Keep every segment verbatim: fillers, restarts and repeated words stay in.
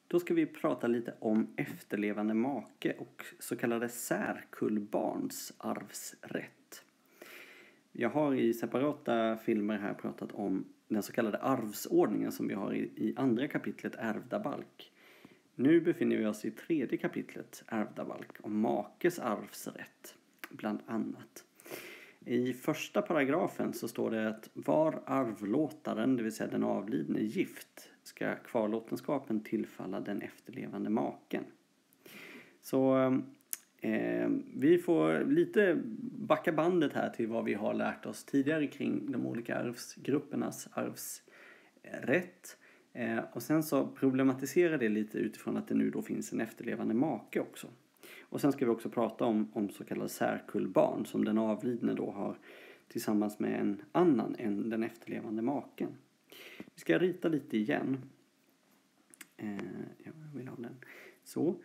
Då ska vi prata lite om efterlevande make och så kallade särkullbarns arvsrätt. Jag har i separata filmer här pratat om den så kallade arvsordningen som vi har i, i andra kapitlet ärvda balk. Nu befinner vi oss i tredje kapitlet ärvda balk om makes arvsrätt bland annat. I första paragrafen så står det att var arvlåtaren, det vill säga den avlidne, gift ska kvarlåtenskapen tillfalla den efterlevande maken. Så eh, vi får lite backa bandet här till vad vi har lärt oss tidigare kring de olika arvsgruppernas arvsrätt. Eh, och sen så problematiserar det lite utifrån att det nu då finns en efterlevande make också. Och sen ska vi också prata om, om så kallade särkullbarn som den avlidne då har tillsammans med en annan än den efterlevande maken. Vi ska rita lite igen. Eh, jag vill ha den. Så.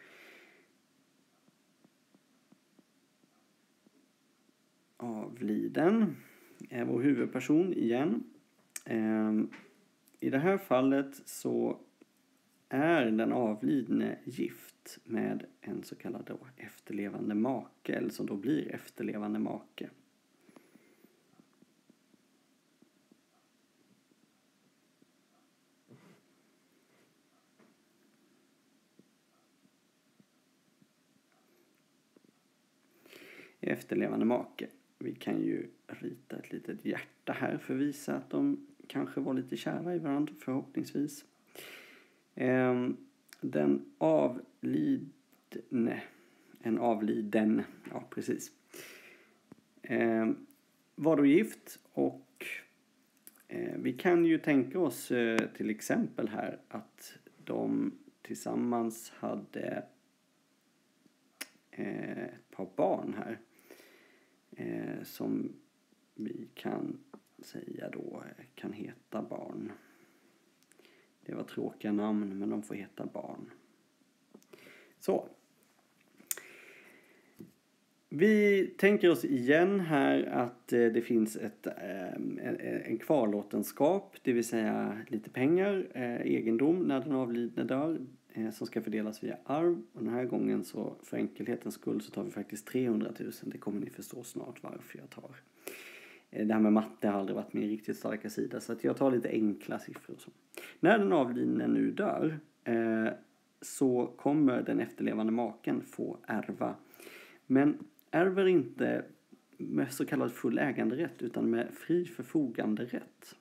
Avliden är vår huvudperson igen. Eh, I det här fallet så är den avlidne gift med en så kallad då efterlevande make, eller som då blir efterlevande make. Efterlevande make. Vi kan ju rita ett litet hjärta här för att visa att de kanske var lite kära i varandra, förhoppningsvis. Den avlidne, en avliden, ja precis, var då gift och vi kan ju tänka oss till exempel här att de tillsammans hade ett par barn här som vi kan säga då kan heta barn. Det var tråkiga namn, men de får heta barn. Så. Vi tänker oss igen här att det finns ett, en kvarlåtenskap, det vill säga lite pengar, egendom när den avlidne dör, som ska fördelas via arv. Och den här gången så för enkelhetens skull så tar vi faktiskt trehundratusen. Det kommer ni förstå snart varför jag tar. Det här med matte har aldrig varit min riktigt starka sida, så att jag tar lite enkla siffror. Så. När den avlidne nu dör eh, så kommer den efterlevande maken få ärva. Men ärver inte med så kallad full äganderätt utan med fri förfoganderätt.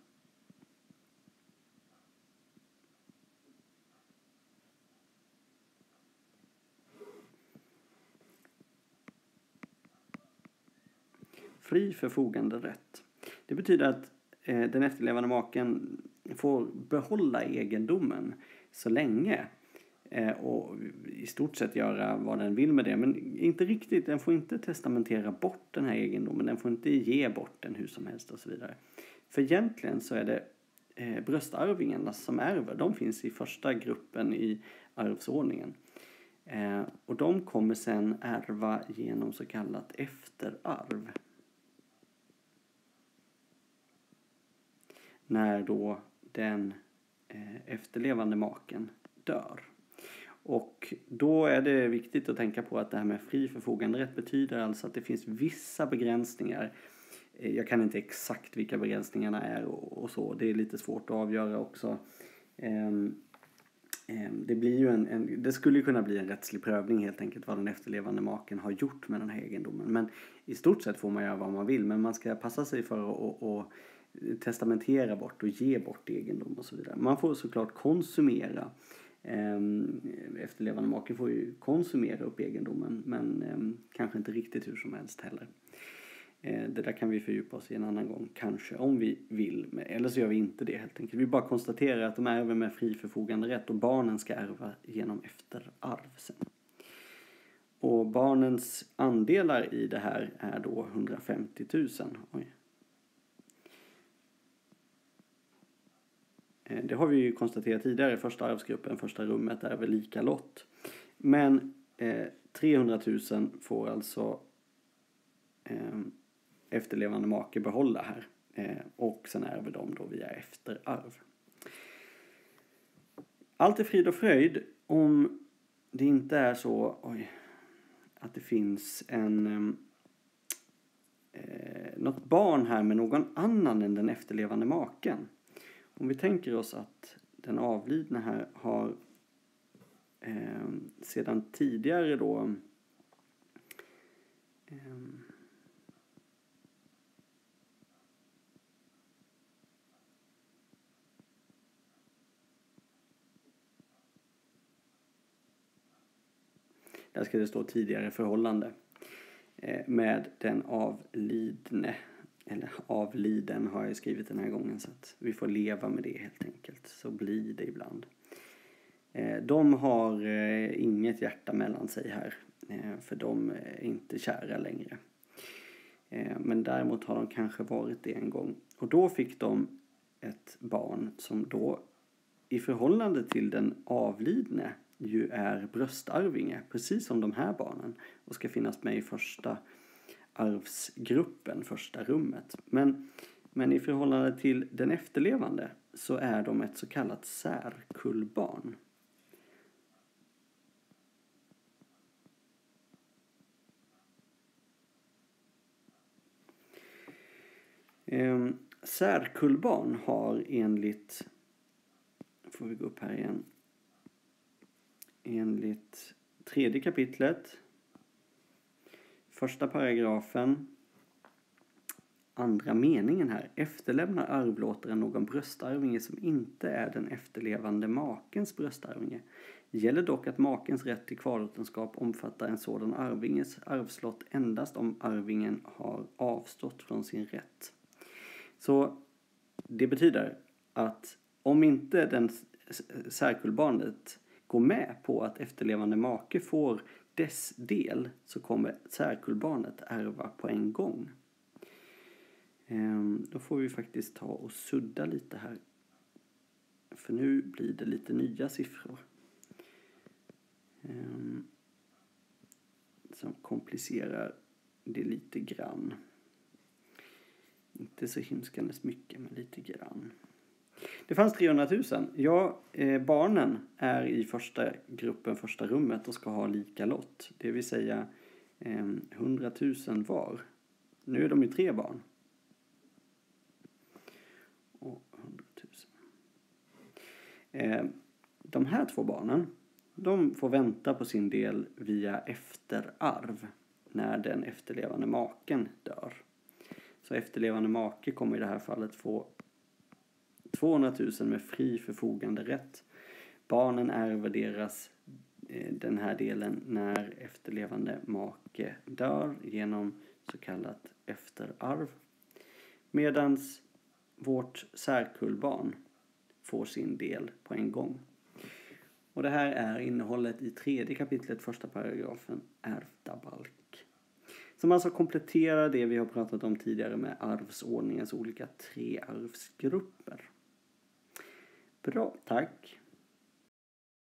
Fri förfoganderätt. Det betyder att eh, den efterlevande maken får behålla egendomen så länge eh, och i stort sett göra vad den vill med det. Men inte riktigt, den får inte testamentera bort den här egendomen. Den får inte ge bort den hur som helst och så vidare. För egentligen så är det eh, bröstarvingarna som ärver. De finns i första gruppen i arvsordningen. Eh, och de kommer sen ärva genom så kallat efterarv. När då den eh, efterlevande maken dör. Och då är det viktigt att tänka på att det här med fri förfoganderätt betyder alltså att det finns vissa begränsningar. Eh, jag kan inte exakt vilka begränsningarna är och, och så. Det är lite svårt att avgöra också. Eh, eh, det, blir ju en, en, det skulle ju kunna bli en rättslig prövning helt enkelt vad den efterlevande maken har gjort med den här egendomen. Men i stort sett får man göra vad man vill. Men man ska passa sig för att... att testamentera bort och ge bort egendom och så vidare. Man får såklart konsumera. Efterlevande maken får ju konsumera upp egendomen, men kanske inte riktigt hur som helst heller. Det där kan vi fördjupa oss i en annan gång, kanske, om vi vill. Eller så gör vi inte det helt enkelt. Vi bara konstaterar att de ärver med fri förfogande rätt och barnen ska ärva genom efterarv sen. Och barnens andelar i det här är då hundrafemtio tusen. Oj. Det har vi ju konstaterat tidigare. Första arvsgruppen, första rummet är väl lika lott. Men eh, trehundratusen får alltså eh, efterlevande make behålla här. Eh, och sen ärver de då via efterarv. Allt är frid och fröjd om det inte är så oj, att det finns en eh, något barn här med någon annan än den efterlevande maken. Om vi tänker oss att den avlidne här har eh, sedan tidigare då eh, där ska det stå tidigare förhållande eh, med den avlidne. Eller avliden har jag skrivit den här gången, så att vi får leva med det helt enkelt. Så blir det ibland. Eh, de har eh, inget hjärta mellan sig här. Eh, för de är inte kära längre. Eh, men däremot har de kanske varit det en gång. Och då fick de ett barn som då i förhållande till den avlidne ju är bröstarvinge. Precis som de här barnen. Och ska finnas med i första arvsgruppen, första rummet. Men, men i förhållande till den efterlevande så är de ett så kallat särkullbarn. Eh, särkullbarn har enligt, får vi gå upp här igen, enligt tredje kapitlet, första paragrafen, andra meningen här. Efterlämnar arvlåtaren någon bröstarvinge som inte är den efterlevande makens bröstarvinge. Gäller dock att makens rätt till kvarlåtenskap omfattar en sådan arvinges arvslott endast om arvingen har avstått från sin rätt. Så det betyder att om inte den särkullbarnet går med på att efterlevande make får dess del, så kommer särkullbarnet ärva på en gång. Ehm, då får vi faktiskt ta och sudda lite här. För nu blir det lite nya siffror. Ehm, som komplicerar det lite grann. Inte så himskandes mycket, men lite grann. Det fanns trehundratusen. Ja, eh, barnen är i första gruppen, första rummet och ska ha lika lott. Det vill säga eh, hundratusen var. Nu är de ju tre barn. Och hundratusen. Eh, de här två barnen, de får vänta på sin del via efterarv när den efterlevande maken dör. Så efterlevande make kommer i det här fallet få tvåhundratusen med fri förfogande rätt. Barnen ärver deras eh, den här delen när efterlevande make dör genom så kallat efterarv. Medans vårt särkullbarn får sin del på en gång. Och det här är innehållet i tredje kapitlet, första paragrafen, ärvdabalk. Som alltså kompletterar det vi har pratat om tidigare med arvsordningens olika tre arvsgrupper. Bra, tack.